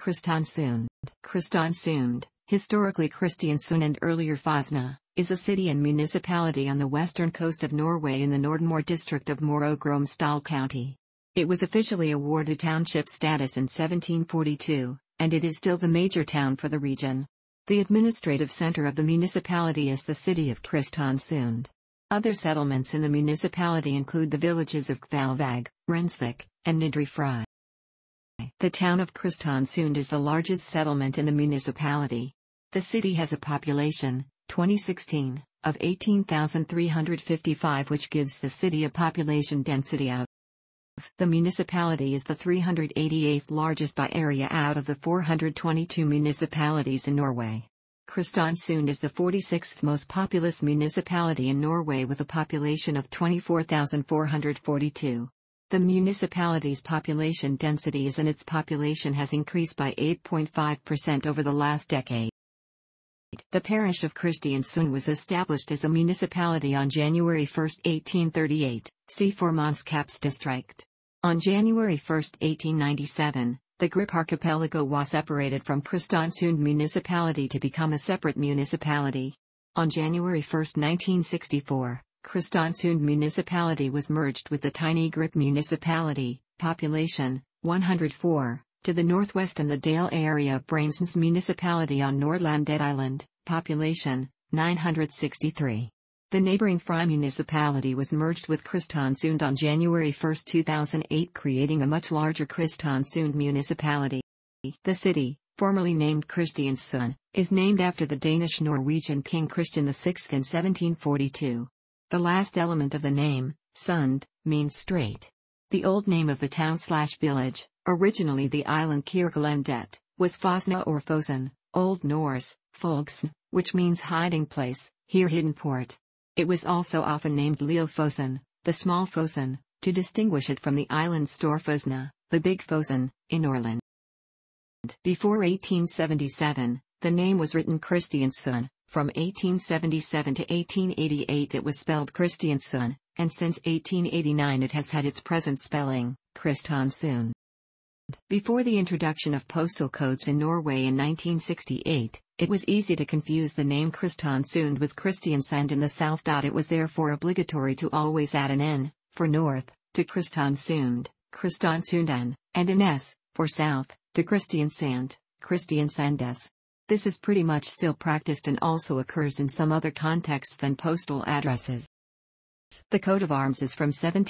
Kristiansund. Kristiansund, historically Christianssund and earlier Fosna, is a city and municipality on the western coast of Norway in the Nordmøre district of Møre, Romsdal county. It was officially awarded township status in 1742, and it is still the major town for the region. The administrative center of the municipality is the city of Kristiansund. Other settlements in the municipality include the villages of Kvalvåg, Rensvik, and Nedre Frei. The town of Kristiansund is the largest settlement in the municipality. The city has a population, 2016, of 18,355, which gives the city a population density of. The municipality is the 388th largest by area out of the 422 municipalities in Norway. Kristiansund is the 46th most populous municipality in Norway with a population of 24,442. The municipality's population density is and its population has increased by 8.5% over the last decade. The parish of Christianssund was established as a municipality on January 1, 1838, see Formannskaps district. On January 1, 1897, the Grip archipelago was separated from Kristiansund municipality to become a separate municipality. On January 1, 1964, Kristiansund municipality was merged with the tiny Grip municipality, population, 104, to the northwest and the Dale area of Bramsnes municipality on Nordlandet Island, population, 963. The neighboring Frei municipality was merged with Kristiansund on January 1, 2008, creating a much larger Kristiansund municipality. The city, formerly named Christianssund, is named after the Danish-Norwegian King Christian VI in 1742. The last element of the name, Sund, means strait. The old name of the town/village, originally the island Kirkelandet, was Fosna or Fosen, Old Norse, Folksn, which means hiding place, here hidden port. It was also often named Lillefosen, the small Fosen, to distinguish it from the island Storfosna, the big Fosen, in Norland. Before 1877, the name was written Christianssund. From 1877 to 1888 it was spelled Christianssund, and since 1889 it has had its present spelling, Kristiansund. Before the introduction of postal codes in Norway in 1968, it was easy to confuse the name Kristiansund with Christiansand in the south. It was therefore obligatory to always add an N, for north, to Kristiansund, Kristiansundan, and an S, for south, to Christiansand, Christiansandes. This is pretty much still practiced and also occurs in some other contexts than postal addresses. The coat of arms is from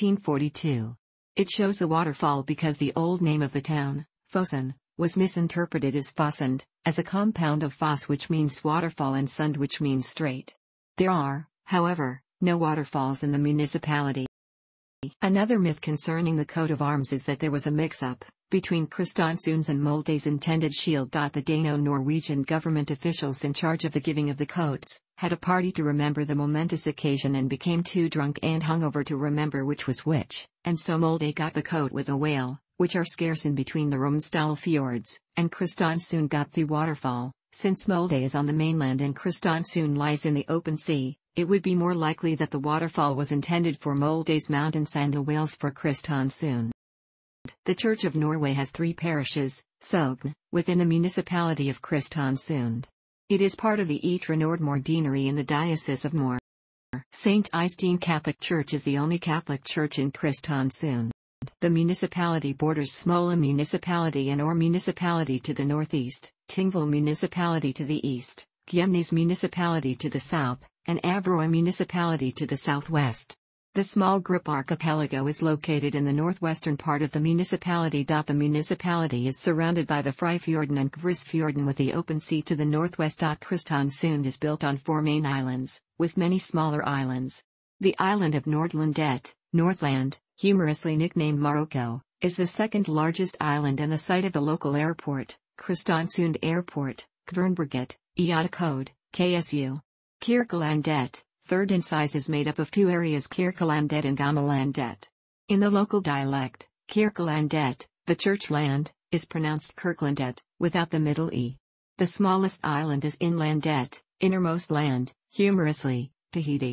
1742. It shows a waterfall because the old name of the town, Fosen, was misinterpreted as Fossund, as a compound of Foss, which means waterfall, and Sund, which means strait. There are, however, no waterfalls in the municipality. Another myth concerning the coat of arms is that there was a mix-up between Kristiansund's and Molde's intended shield. The Dano-Norwegian government officials in charge of the giving of the coats had a party to remember the momentous occasion and became too drunk and hungover to remember which was which, and so Molde got the coat with a whale, which are scarce in between the Romsdal fjords, and Kristiansund got the waterfall. Since Molde is on the mainland and Kristiansund lies in the open sea, it would be more likely that the waterfall was intended for Molde's mountains and the whales for Kristiansund. The Church of Norway has 3 parishes, Sogn, within the municipality of Kristiansund. It is part of the Ytre Nordmøre deanery in the Diocese of Møre. St. Eystein Catholic Church is the only Catholic church in Kristiansund. The municipality borders Smola municipality and Or municipality to the northeast, Tingvoll municipality to the east, Gjemnes municipality to the south, and Averøy municipality to the southwest. The small Grip archipelago is located in the northwestern part of the municipality. The municipality is surrounded by the Freifjorden and Kvrisfjorden with the open sea to the northwest. Kristiansund is built on 4 main islands, with many smaller islands. The island of Nordlandet, Northland, humorously nicknamed Morocco, is the second largest island and the site of the local airport, Kristiansund Airport, Kvernberget, Code, KSU. Kirkelandet, third in size, is made up of 2 areas, Kirkelandet and Gammelandet. In the local dialect, Kirkelandet, the church land, is pronounced Kirklandet, without the middle E. The smallest island is Inlandet, innermost land, humorously, Tahiti.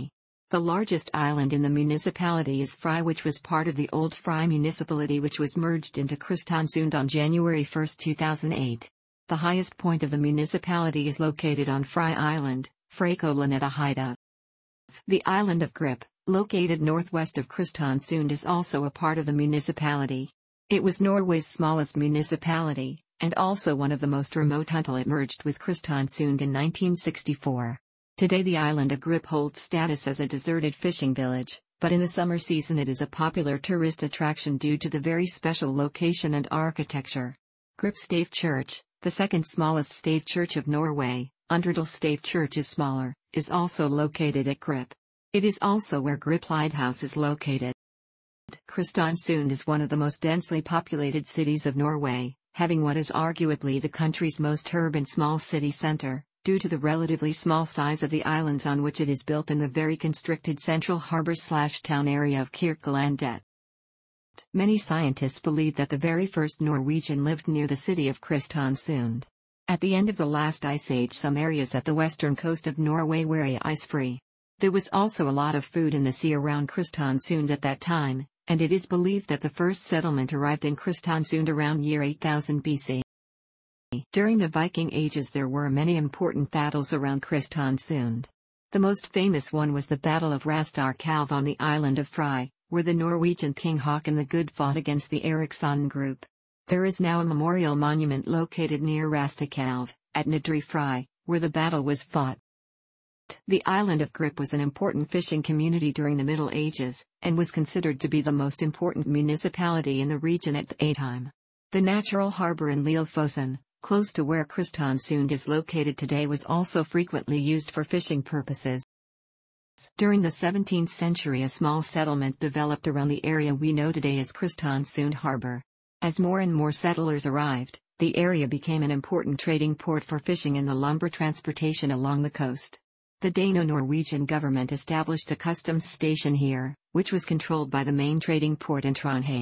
The largest island in the municipality is Frei, which was part of the old Frei municipality, which was merged into Kristiansund on January 1, 2008. The highest point of the municipality is located on Frei Island, Frøykolen at a height of. The island of Grip, located northwest of Kristiansund, is also a part of the municipality. It was Norway's smallest municipality, and also one of the most remote until it merged with Kristiansund in 1964. Today the island of Grip holds status as a deserted fishing village, but in the summer season it is a popular tourist attraction due to the very special location and architecture. Grip Stave Church, the second smallest stave church of Norway, Underdal Stave Church is smaller, is also located at Grip. It is also where Grip Lighthouse is located. Christiansund is one of the most densely populated cities of Norway, having what is arguably the country's most urban small city center, due to the relatively small size of the islands on which it is built in the very constricted central harbor/town area of Kirkelandet. Many scientists believe that the very first Norwegian lived near the city of Kristiansund. At the end of the last ice age, some areas at the western coast of Norway were ice-free. There was also a lot of food in the sea around Kristiansund at that time, and it is believed that the first settlement arrived in Kristiansund around year 8000 BC. During the Viking Ages there were many important battles around Kristiansund. The most famous one was the Battle of Rastarkalv on the island of Frei, where the Norwegian King Haakon the Good fought against the Eriksson group. There is now a memorial monument located near Rastarkalv, at Nedre Frei, where the battle was fought. The island of Grip was an important fishing community during the Middle Ages, and was considered to be the most important municipality in the region at the time. The natural harbor in Lillefossen, close to where Kristiansund is located today, was also frequently used for fishing purposes. During the 17th century a small settlement developed around the area we know today as Kristiansund Harbor. As more and more settlers arrived, the area became an important trading port for fishing and the lumber transportation along the coast. The Dano-Norwegian government established a customs station here, which was controlled by the main trading port in Trondheim.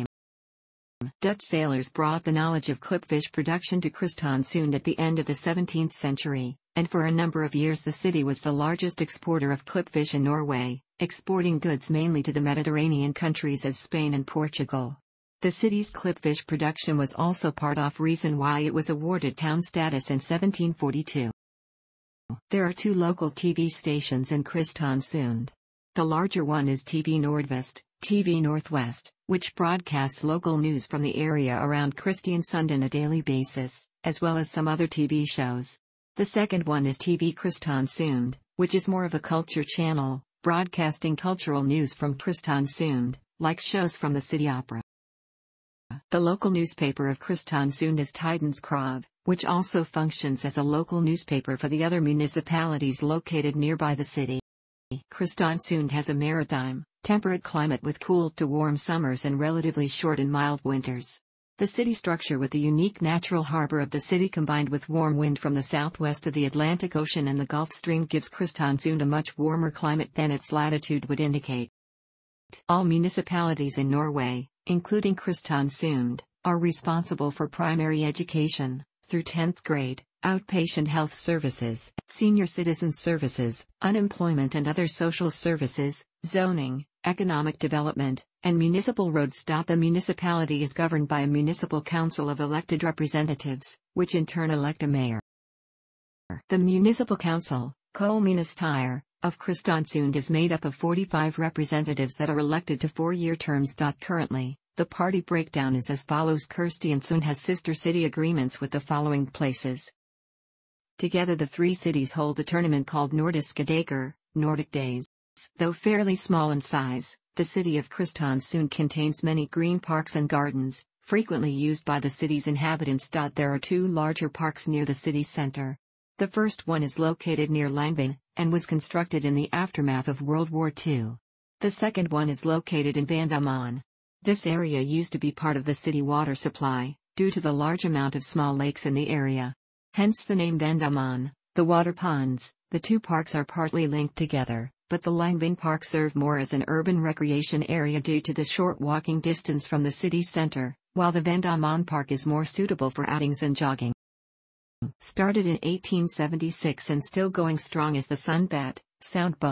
Dutch sailors brought the knowledge of clipfish production to Kristiansund at the end of the 17th century, and for a number of years the city was the largest exporter of clipfish in Norway, exporting goods mainly to the Mediterranean countries as Spain and Portugal. The city's clipfish production was also part of reason why it was awarded town status in 1742. There are two local TV stations in Kristiansund. The larger one is TV Nordvest, TV Northwest, which broadcasts local news from the area around Kristiansund on a daily basis, as well as some other TV shows. The second one is TV Kristiansund, which is more of a culture channel, broadcasting cultural news from Kristiansund, like shows from the city opera. The local newspaper of Kristiansund is Tidens Krav, which also functions as a local newspaper for the other municipalities located nearby the city. Kristiansund has a maritime, temperate climate with cool to warm summers and relatively short and mild winters. The city structure with the unique natural harbor of the city combined with warm wind from the southwest of the Atlantic Ocean and the Gulf Stream gives Kristiansund a much warmer climate than its latitude would indicate. All municipalities in Norway, including Kristiansund, are responsible for primary education, through 10th grade, outpatient health services, senior citizen services, unemployment and other social services, zoning, economic development, and municipal roads. The municipality is governed by a municipal council of elected representatives, which in turn elect a mayor. The municipal council, Kommunestyre, of Kristiansund is made up of 45 representatives that are elected to 4-year terms. Currently, the party breakdown is as follows. Kristiansund has sister city agreements with the following places. Together the three cities hold a tournament called Nordiske Dager, Nordic Days. Though fairly small in size, the city of Kristiansund contains many green parks and gardens, frequently used by the city's inhabitants. There are two larger parks near the city center. The first one is located near Langvin, and was constructed in the aftermath of World War II. The second one is located in Vandaman. This area used to be part of the city water supply, due to the large amount of small lakes in the area. Hence the name Vandaman, the water ponds. The two parks are partly linked together, but the Langvin Park served more as an urban recreation area due to the short walking distance from the city center, while the Vandaman Park is more suitable for outings and jogging. Started in 1876 and still going strong is the Sundbat, Soundboat,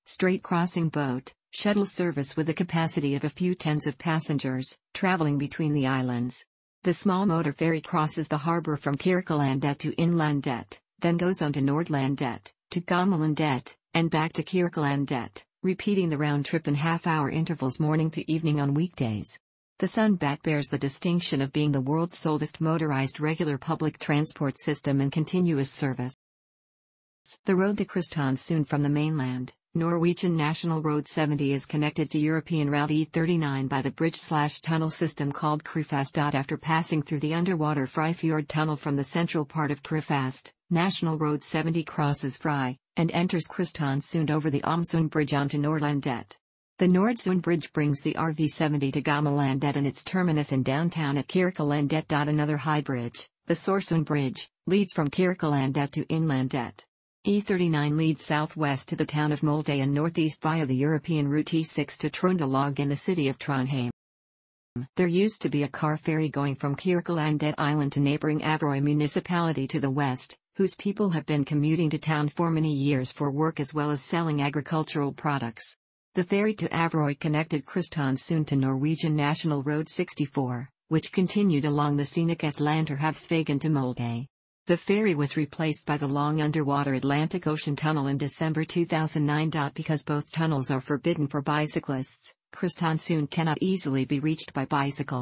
straight crossing boat, shuttle service with a capacity of a few tens of passengers, traveling between the islands. The small motor ferry crosses the harbour from Kirkelandet to Inlandet, then goes on to Nordlandet, to Gamelandet, and back to Kirkelandet, repeating the round trip in half-hour intervals morning to evening on weekdays. The Sundbat bears the distinction of being the world's oldest motorized regular public transport system in continuous service. The road to Kristiansund from the mainland, Norwegian National Road 70, is connected to European Route E39 by the bridge/tunnel system called Krufast. After passing through the underwater Fryfjord tunnel from the central part of Krufast, National Road 70 crosses Frei, and enters Kristiansund over the Omsund Bridge onto Nordlandet. The Nordsund Bridge brings the RV70 to Gamelandet and its terminus in downtown at Kirkelandet. Another high bridge, the Sorsund Bridge, leads from Kirkelandet to Inlandet. E39 leads southwest to the town of Molde and northeast via the European Route E6 to Trøndelag and the city of Trondheim. There used to be a car ferry going from Kirkelandet Island to neighboring Averøy municipality to the west, whose people have been commuting to town for many years for work as well as selling agricultural products. The ferry to Averøy connected Kristiansund to Norwegian National Road 64, which continued along the scenic Atlanterhavsveien to Molde. The ferry was replaced by the long underwater Atlantic Ocean Tunnel in December 2009. Because both tunnels are forbidden for bicyclists, Kristiansund cannot easily be reached by bicycle.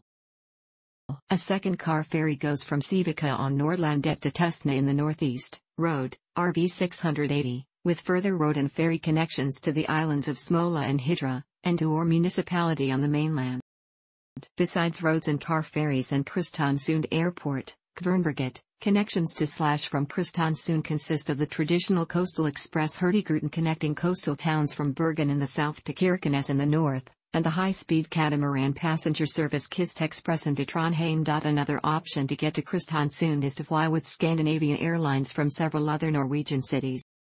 A second car ferry goes from Sivika on Nordlandet to Tustna in the northeast, road, RV 680, with further road and ferry connections to the islands of Smola and Hidra, and to Or municipality on the mainland. Besides roads and car ferries and Kristiansund Airport, Kvernberget, connections to / from Kristiansund consist of the traditional coastal express Hurtigruten connecting coastal towns from Bergen in the south to Kirkenes in the north, and the high-speed catamaran passenger service Kystekspressen to Trondheim. Another option to get to Kristiansund is to fly with Scandinavian Airlines from several other Norwegian cities.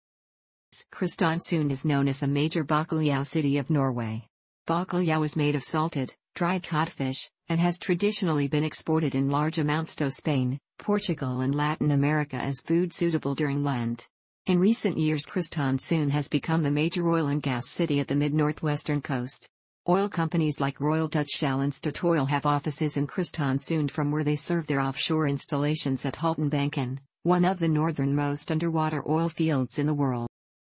Kristiansund is known as the major bacalhau city of Norway. Bacalhau is made of salted, dried codfish, and has traditionally been exported in large amounts to Spain, Portugal and Latin America as food suitable during Lent. In recent years, Kristiansund has become the major oil and gas city at the mid-northwestern coast. Oil companies like Royal Dutch Shell and Statoil have offices in Kristiansund, from where they serve their offshore installations at Haltenbanken, one of the northernmost underwater oil fields in the world.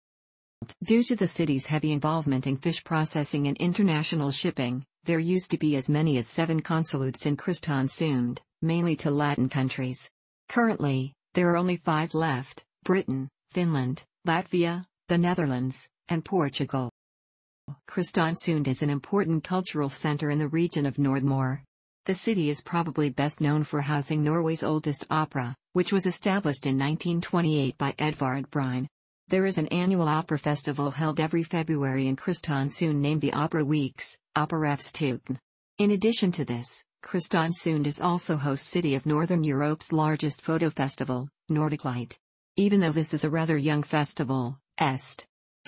Due to the city's heavy involvement in fish processing and international shipping, there used to be as many as 7 consulates in Kristiansund, mainly to Latin countries. Currently, there are only 5 left: Britain, Finland, Latvia, the Netherlands, and Portugal. Kristiansund is an important cultural center in the region of Nordmøre. The city is probably best known for housing Norway's oldest opera, which was established in 1928 by Edvard Bryn. There is an annual opera festival held every February in Kristiansund named the Opera Weeks, Operafstuten. In addition to this, Kristiansund is also host city of Northern Europe's largest photo festival, Nordic Light. Even though this is a rather young festival, Est.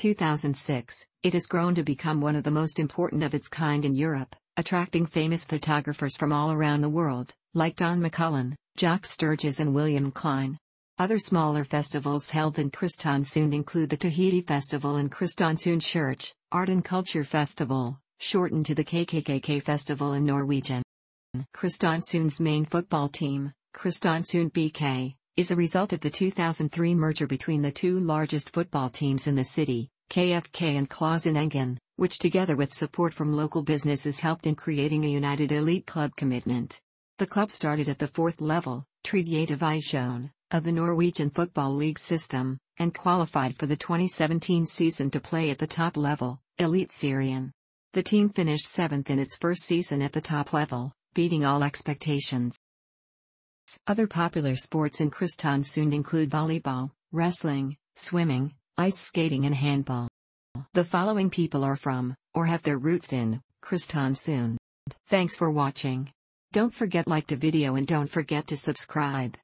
2006, it has grown to become one of the most important of its kind in Europe, attracting famous photographers from all around the world, like Don McCullin, Jock Sturges and William Klein. Other smaller festivals held in Kristiansund include the Tahiti Festival in Kristiansund Church, Art and Culture Festival, shortened to the KKK Festival in Norwegian. Kristiansund's main football team, Kristiansund BK, is a result of the 2003 merger between the 2 largest football teams in the city, KFK and Klausenengen, which together with support from local businesses helped in creating a united elite club commitment. The club started at the 4th level, Tredje divisjon, of the Norwegian Football League system, and qualified for the 2017 season to play at the top level, Eliteserien. The team finished 7th in its first season at the top level, beating all expectations. Other popular sports in Kristiansund include volleyball, wrestling, swimming, ice skating and handball. The following people are from, or have their roots in, Kristiansund. Thanks for watching. Don't forget like the video and don't forget to subscribe.